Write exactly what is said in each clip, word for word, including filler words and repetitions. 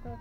că...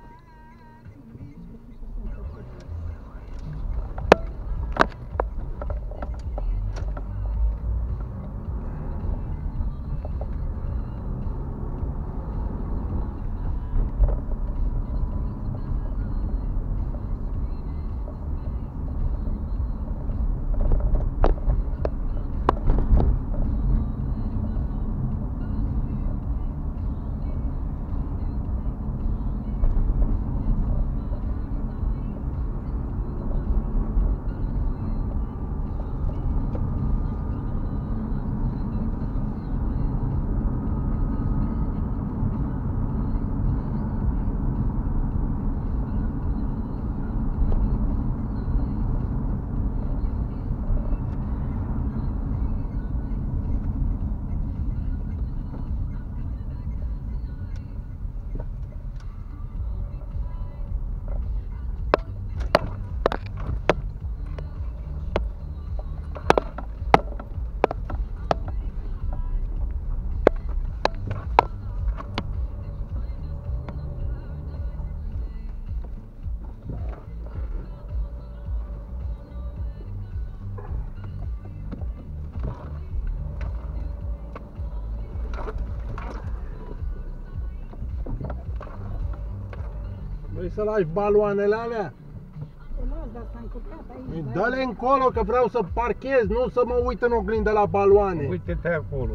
Vrei să lași baloanele alea? Le las, dar s-a încurcat aici. Dă-le încolo că vreau să parchez, nu să mă uit în oglindă la baloane. Uite-te acolo.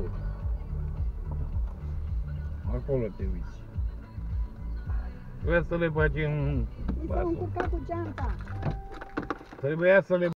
Acolo te uiți. Trebuia să le bagem... Mi s-au încurcat cu geanta. Trebuia să le